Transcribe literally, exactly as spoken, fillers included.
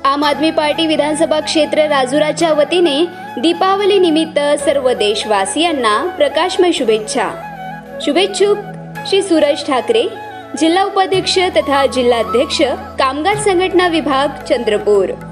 आम आदमी पार्टी विधानसभा क्षेत्र राजुराच्या वतीने दीपावली निमित्त सर्व देशवासियांना प्रकाशमय शुभेच्छा। शुभेच्छुक श्री सूरज ठाकरे, जिल्हा उपाध्यक्ष तथा जिल्हाध्यक्ष कामगार संघटना विभाग चंद्रपूर।